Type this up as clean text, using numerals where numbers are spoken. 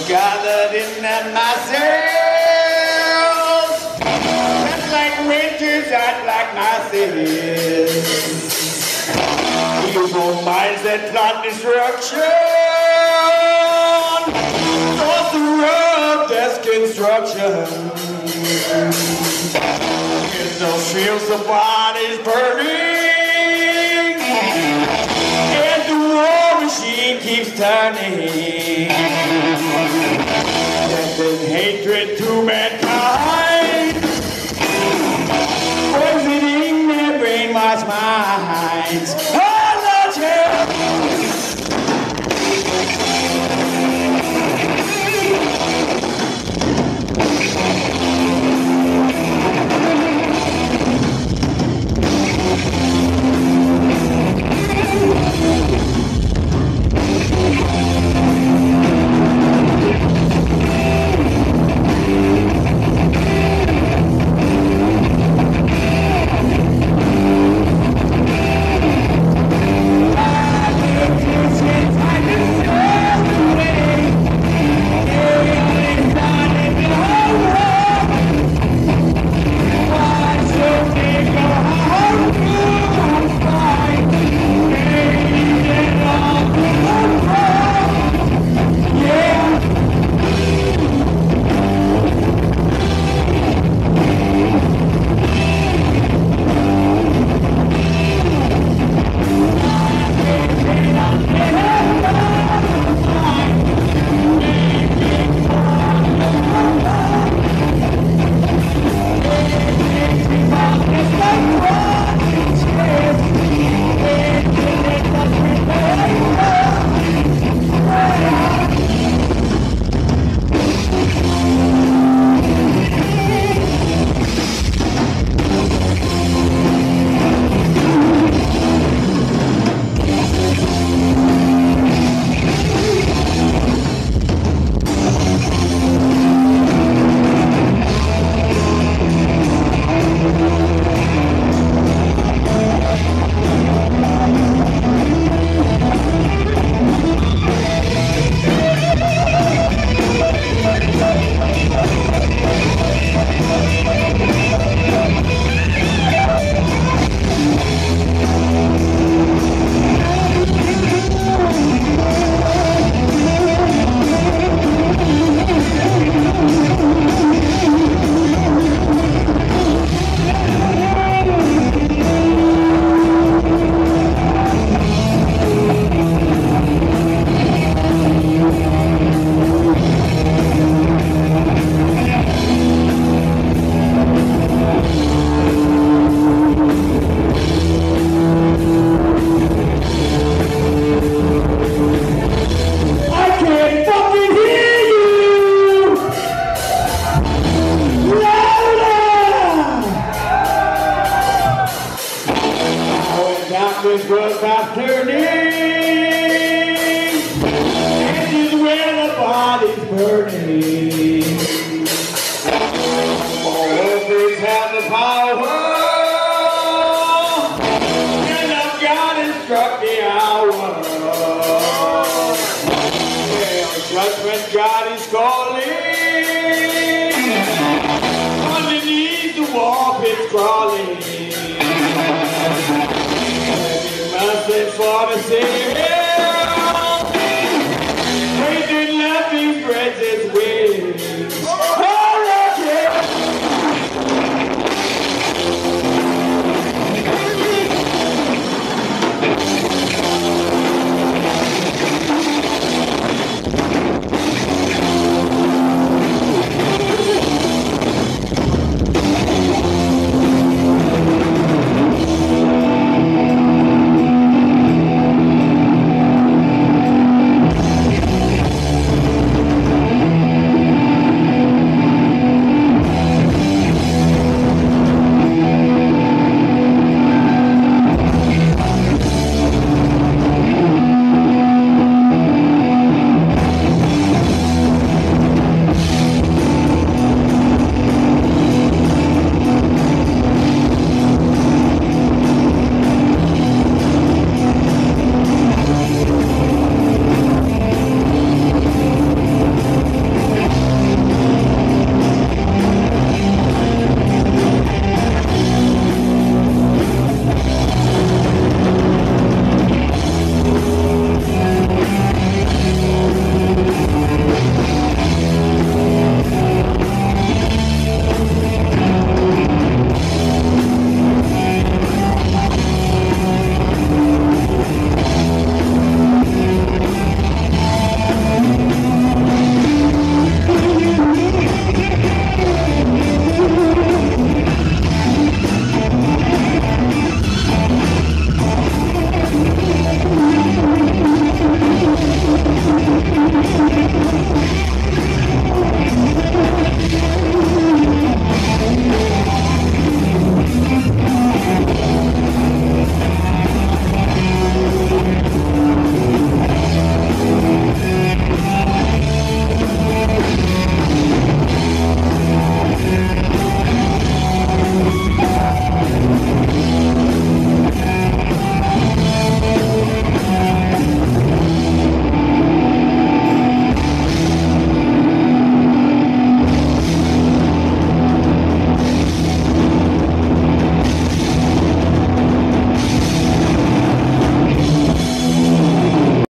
gathered in that masses, just like winters act like masses. Evil minds that plot destruction, cause the road death construction. In those fields the bodies burning, and the war machine keeps turning. Death and hatred to mankind, poisoning their brainwashed minds. Oh, Lord, yeah. This was fast turning, and is where the body's burning. All workers have the power, and of God has struck the hour. Well, judgment God is calling, underneath the wall pit's crawling. For the city.